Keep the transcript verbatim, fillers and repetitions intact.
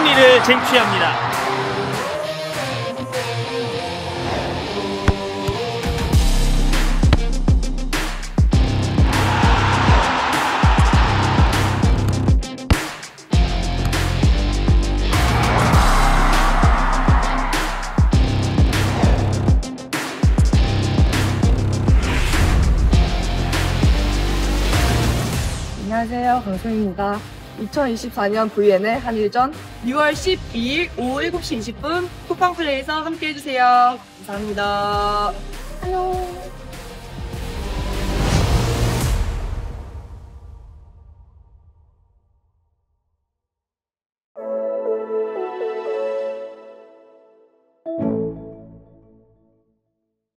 승리를 쟁취합니다. 안녕하세요, 강소희입니다. 이천이십사 년 브이엔엘 한일전 유월 십이일 오후 일곱 시 이십 분 쿠팡플레이에서 함께 해주세요. 감사합니다. 안녕.